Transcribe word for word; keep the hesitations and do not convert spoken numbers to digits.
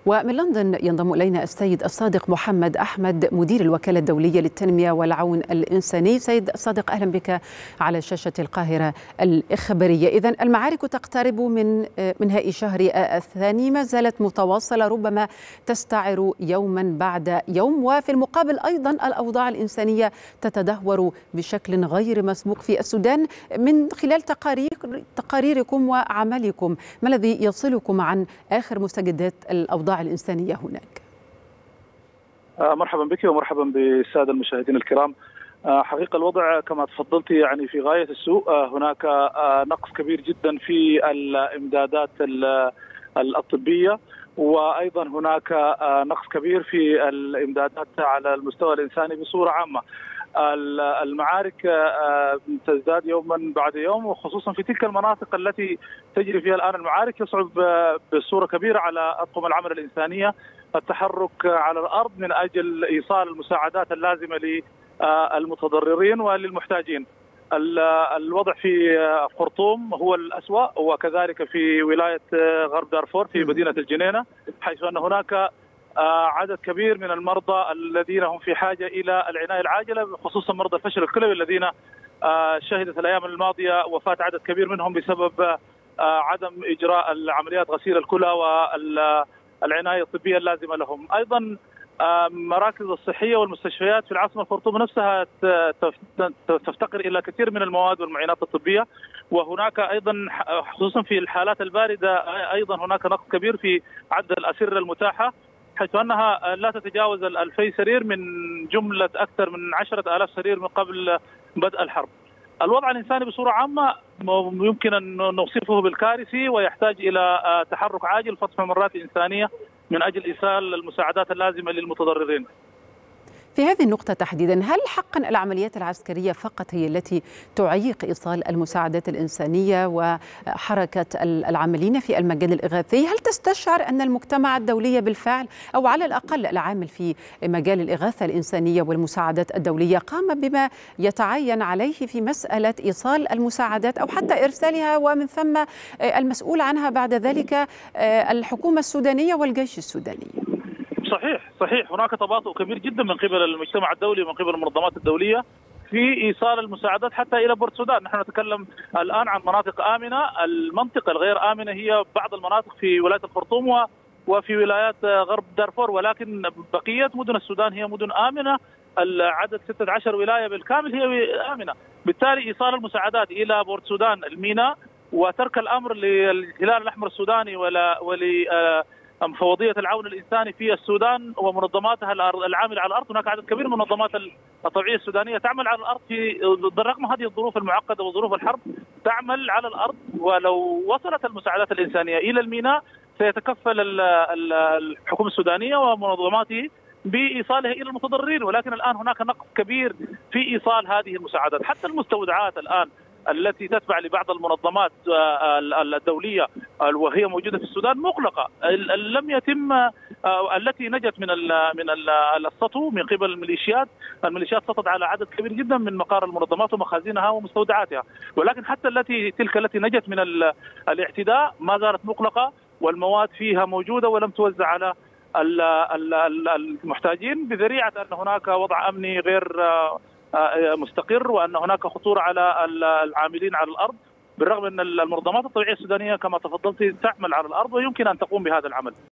ومن لندن ينضم إلينا السيد الصادق محمد أحمد مدير الوكالة الدولية للتنمية والعون الإنساني. سيد الصادق، أهلا بك على شاشة القاهرة الإخبارية. إذن المعارك تقترب من انهاء شهر الثاني، ما زالت متواصلة، ربما تستعر يوما بعد يوم، وفي المقابل أيضا الأوضاع الإنسانية تتدهور بشكل غير مسبوق في السودان. من خلال تقارير تقاريركم وعملكم، ما الذي يصلكم عن آخر مستجدات الأوضاع الإنسانية هناك؟ مرحبا بك ومرحبا بالسادة المشاهدين الكرام. حقيقة الوضع كما تفضلت يعني في غاية السوء. هناك نقص كبير جدا في الإمدادات الطبية، وأيضا هناك نقص كبير في الإمدادات على المستوى الإنساني بصورة عامة. المعارك تزداد يوما بعد يوم، وخصوصا في تلك المناطق التي تجري فيها الآن المعارك يصعب بصورة كبيرة على أطقم العمل الإنسانية التحرك على الأرض من أجل إيصال المساعدات اللازمة للمتضررين وللمحتاجين. الوضع في خرطوم هو الأسوأ، وكذلك في ولاية غرب دارفور في مدينة الجنينة، حيث أن هناك عدد كبير من المرضى الذين هم في حاجة إلى العناية العاجلة، خصوصا مرضى الفشل الكلوي الذين شهدت الأيام الماضية وفاة عدد كبير منهم بسبب عدم إجراء العمليات غسيل الكلى والعناية الطبية اللازمة لهم. أيضا مراكز الصحية والمستشفيات في العاصمة الخرطوم نفسها تفتقر إلى كثير من المواد والمعينات الطبية، وهناك أيضا خصوصا في الحالات الباردة أيضا هناك نقص كبير في عدد الأسرة المتاحة، حيث أنها لا تتجاوز الألفي سرير من جملة أكثر من عشرة آلاف سرير من قبل بدء الحرب. الوضع الإنساني بصورة عامة يمكن أن نوصفه بالكارثي، ويحتاج إلى تحرك عاجل فتح ممرات إنسانية من أجل إيصال المساعدات اللازمة للمتضررين. في هذه النقطة تحديدا، هل حقا العمليات العسكرية فقط هي التي تعيق إيصال المساعدات الإنسانية وحركة العاملين في المجال الإغاثي؟ هل تستشعر أن المجتمع الدولي بالفعل، أو على الأقل العامل في مجال الإغاثة الإنسانية والمساعدات الدولية، قام بما يتعين عليه في مسألة إيصال المساعدات أو حتى إرسالها، ومن ثم المسؤول عنها بعد ذلك الحكومة السودانية والجيش السوداني؟ صحيح صحيح هناك تباطؤ كبير جدا من قبل المجتمع الدولي ومن قبل المنظمات الدولية في إيصال المساعدات حتى إلى بورت السودان. نحن نتكلم الآن عن مناطق آمنة. المنطقة الغير آمنة هي بعض المناطق في ولاية الخرطوم وفي ولايات غرب دارفور، ولكن بقية مدن السودان هي مدن آمنة. العدد ستة عشر ولاية بالكامل هي آمنة، بالتالي إيصال المساعدات إلى بورت السودان الميناء وترك الأمر للهلال الأحمر السوداني ولا ول مفوضية العون الإنساني في السودان ومنظماتها العاملة على الأرض. هناك عدد كبير من المنظمات الطوعية السودانية تعمل على الأرض في بالرغم هذه الظروف المعقدة وظروف الحرب، تعمل على الأرض. ولو وصلت المساعدات الإنسانية إلى الميناء سيتكفل الحكومة السودانية ومنظماته بإيصالها إلى المتضررين، ولكن الآن هناك نقص كبير في إيصال هذه المساعدات. حتى المستودعات الآن التي تتبع لبعض المنظمات الدولية وهي موجودة في السودان مغلقة، لم يتم التي نجت من من السطو من قبل الميليشيات. الميليشيات سطت على عدد كبير جدا من مقار المنظمات ومخازنها ومستودعاتها، ولكن حتى التي تلك التي نجت من الاعتداء ما زالت مغلقة، والمواد فيها موجودة ولم توزع على المحتاجين، بذريعة أن هناك وضع أمني غير مستقر وأن هناك خطورة على العاملين على الأرض، بالرغم أن المنظمات الطوعية السودانية كما تفضلت تعمل على الأرض ويمكن أن تقوم بهذا العمل.